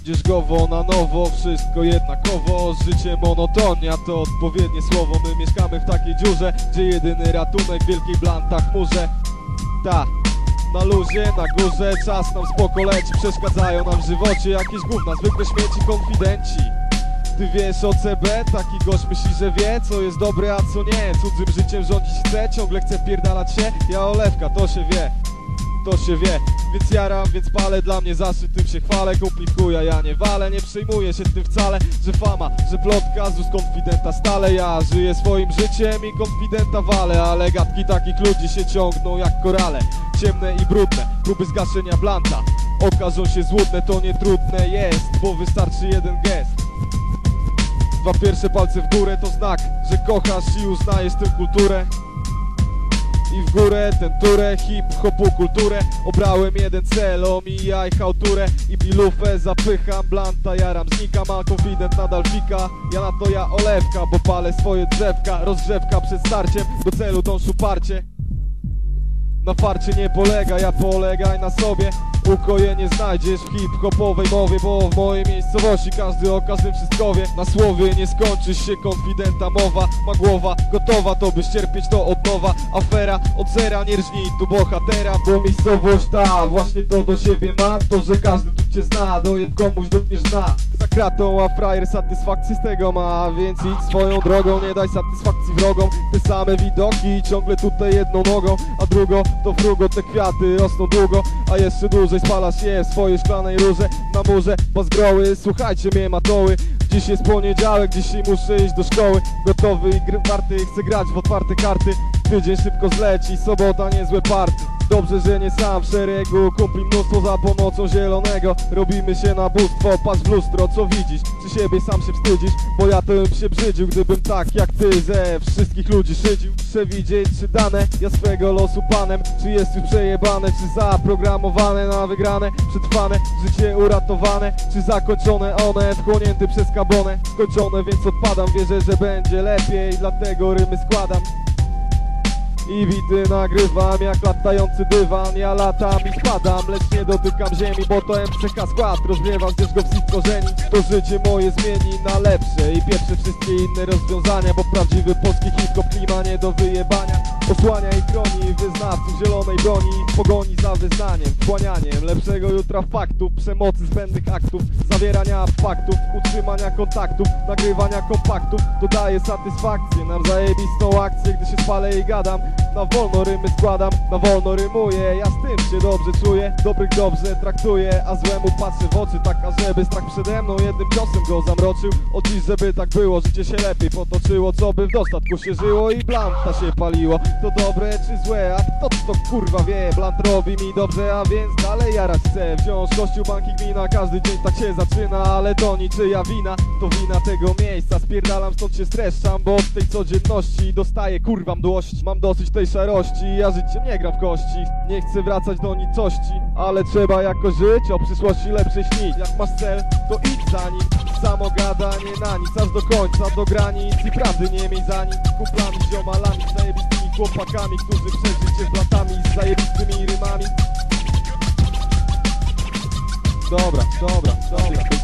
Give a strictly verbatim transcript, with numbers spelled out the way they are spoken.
Znajdziesz gowo na nowo, wszystko jednakowo. Życie monotonia to odpowiednie słowo. My mieszkamy w takiej dziurze, gdzie jedyny ratunek w wielkiej blanta chmurze. Ta, na luzie, na górze, czas nam spoko leci. Przeszkadzają nam w żywocie jakieś gówna, zwykłe śmieci, konfidenci. Ty wiesz o C B? Taki gość myśli, że wie, co jest dobre, a co nie. Cudzym życiem rządzić chce, ciągle chce pierdalać się. Ja olewka, to się wie, to się wie. Więc jaram, więc palę, dla mnie zaszczyt, tym się chwalę. Kumpli w chuja, ja nie walę, nie przejmuję się tym wcale. Że fama, że plotka, z ust konfidenta stale. Ja żyję swoim życiem i konfidenta walę. Ale gadki takich ludzi się ciągną jak korale. Ciemne i brudne, próby zgaszenia blanta okażą się złudne, to nie trudne jest, bo wystarczy jeden gest. Dwa pierwsze palce w górę to znak, że kochasz i uznajesz tę kulturę. I w górę tę turę, hip-hopu kulturę. Obrałem jeden cel, omijaj chałturę. I pilufę zapycham, blanta jaram, znikam. A konfident nadal fika, ja na to ja olewka. Bo palę swoje drzewka, rozgrzewka przed starciem. Do celu dąż uparcie. Na farcie nie polega, ja polegaj na sobie. Ukojenie znajdziesz w hip-hopowej mowie, bo w mojej miejscowości każdy o każdym wszystko wie. Na słowie nie skończysz się, konfidenta mowa. Ma głowa gotowa, to byś cierpieć to od nowa. Afera od zera, nie rżnij tu bohatera. Bo miejscowość ta właśnie to do siebie ma. To, że każdy tu cię zna, dojeb komuś dotkniesz zna. Za kratą, a frajer satysfakcję z tego ma. Więc idź swoją drogą, nie daj satysfakcji wrogom. Te same widoki, ciągle tutaj jedną nogą, a drugą to frugo, te kwiaty rosną długo. A jeszcze dłużej spalasz je w swojej szklanej rurze. Na murze bazgroły, słuchajcie mnie matoły. Dziś jest poniedziałek, dzisiaj muszę iść do szkoły. Gotowy i gry warty, chcę grać w otwarte karty. Tydzień szybko zleci, sobota niezłe party. Dobrze, że nie sam w szeregu, kumpli mnóstwo za pomocą zielonego. Robimy się na bóstwo, patrz w lustro, co widzisz? Czy siebie sam się wstydzisz? Bo ja to bym się brzydził, gdybym tak jak ty ze wszystkich ludzi szydził. Przewidzieć czy dane, ja swego losu panem. Czy jest już przejebane, czy zaprogramowane na wygrane? Przetrwane, życie uratowane, czy zakończone one? Wchłonięty przez kabonę, skończone, więc odpadam. Wierzę, że będzie lepiej, dlatego rymy składam. I bity nagrywam jak latający dywan. Ja latam i spadam, lecz nie dotykam ziemi, bo to M C K skład rozgrzewa, zbierz go w stworzeni. To życie moje zmieni na lepsze i pierwsze wszystkie inne rozwiązania. Bo prawdziwy polski hip-hop klima nie do wyjebania. Osłania i chroni wyznawców zielonej broni. Pogoni za wyznaniem, wchłanianiem lepszego jutra faktów, przemocy zbędnych aktów, zawierania faktów, utrzymania kontaktów, nagrywania kompaktów. Dodaje satysfakcję, nam zajebistą akcję, gdy się spalę i gadam. Na wolno rymy składam, na wolno rymuję. Ja z tym się dobrze czuję, dobrych dobrze traktuję, a złemu patrzę w oczy, tak ażeby strach przede mną jednym ciosem go zamroczył. Od dziś, żeby tak było, życie się lepiej potoczyło, co by w dostatku się żyło i blanta się paliło. To dobre czy złe, a kto to kurwa wie? Blant robi mi dobrze, a więc dalej jarać chcę. Wziąć kościół, banki, gmina, każdy dzień tak się zaczyna. Ale to niczyja wina, to wina tego miejsca. Spierdalam stąd się streszczam, bo od tej codzienności dostaję kurwa mdłość. Mam dosyć tej szarości, ja życiem nie gram w kości. Nie chcę wracać do nicości, ale trzeba jakoś żyć, o przyszłości lepszej śnić. Jak masz cel, to idź za nim. Samo gadanie na nic, aż do końca, do granic. I prawdy nie miej za nic. Kumplami, ziomalami, zajebistymi chłopakami, którzy przez życie z blatami, z zajebistymi rymami. Dobra, dobra, dobra.